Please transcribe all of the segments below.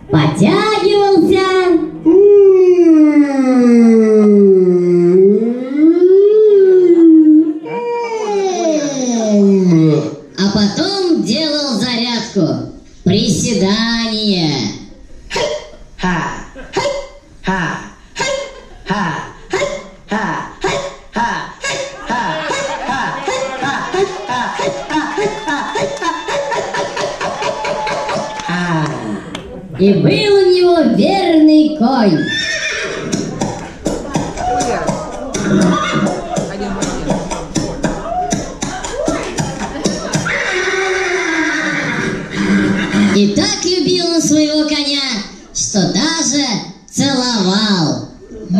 потягивался. А потом делал зарядку. Приседания. И был у него верный конь. И так любил он своего коня, что даже целовал.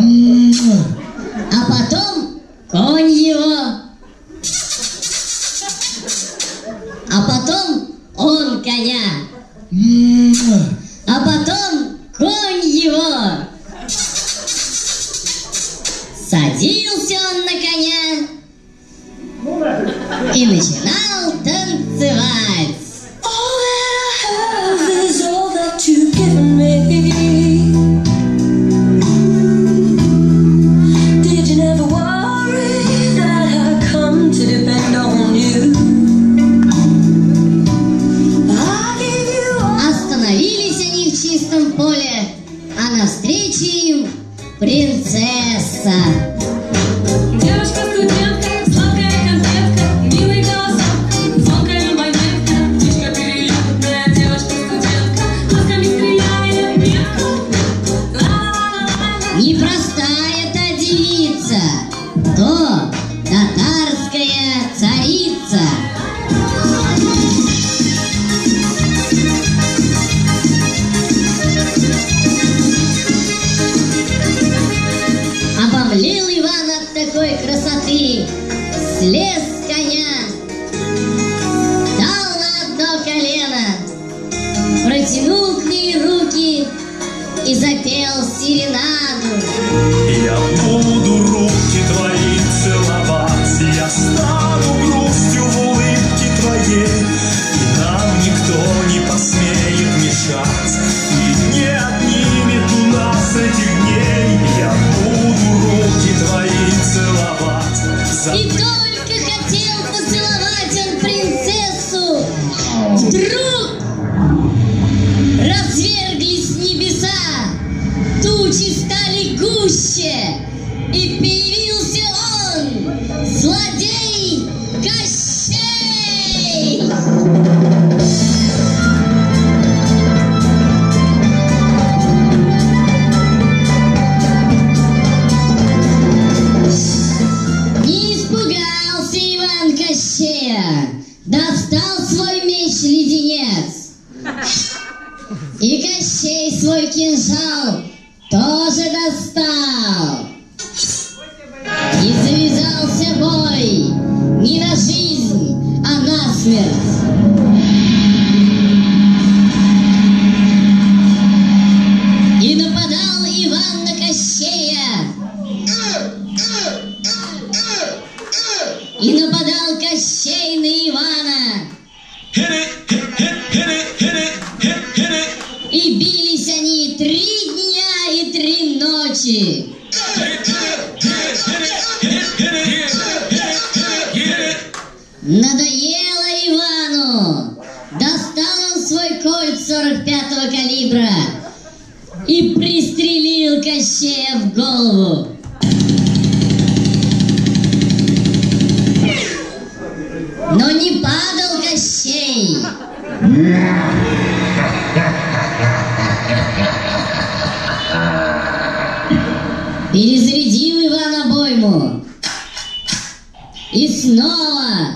А потом конь его. А потом он коня. А потом конь его. Садился он на коня и начинал танцевать. Остановились они в чистом поле, а навстречу им принцесса. Девочка-студентка, сладкая конфетка, милый голосок, звонкая монетка, птичка перелетная, девочка-студентка, глазками стреляет метко. Непростая та девица, то татарская царица. Обомлел Иван от такой красоты, слез с коня, встал на одно колено, протянул к ней руки и запел серенаду. Я буду руки твои целовать, я стану грустью в улыбке твоей, и нам никто не посмеет мешать, и не отнимет у нас этих дней. Я буду руки твои целовать. И только хотел поцеловать он принцессу, вдруг разверглись небеса, тучи стали гуще, и появился он, злодей Кощей. Не испугался Иван Кощея, достал свой меч-леденец. И Кощей свой кинжал тоже достал. И завязался бой не на жизнь, а на смерть. И нападал Иван на Кощея. И нападал Кощей на Ивана. И бились они 3 дня и 3 ночи. Надоело Ивану. Достал он свой кольт 45-го калибра и пристрелил Кощея в голову. Но не падал Кощей. Перезарядил Иван обойму. И снова.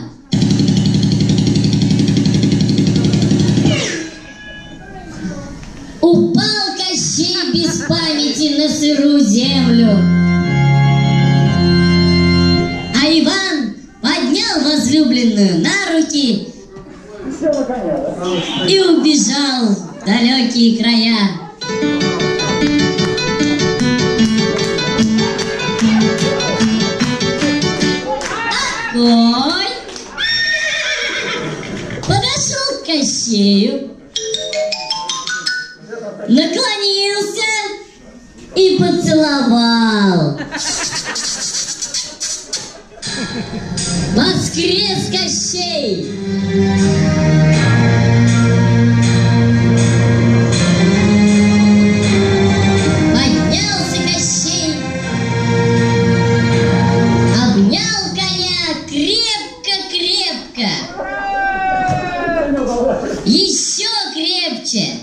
Упал Кощей без памяти на сырую землю. А Иван поднял возлюбленную на руки и убежал в далекие края. Конь подошел к Кощею, наклонился и поцеловал. Воскрес Кощей! Поднялся Кощей, обнял коня крепко-крепко, еще крепче,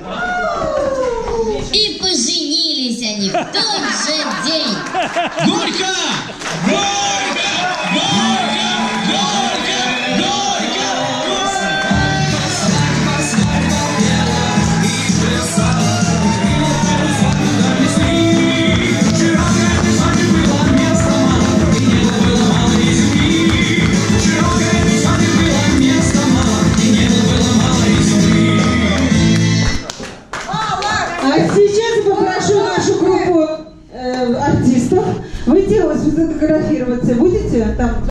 и поженились они в тот же день. Горько! Горько! Горько! Горько! Горько! А сейчас я попрошу нашу группу артистов выйти сфотографироваться. Будете там?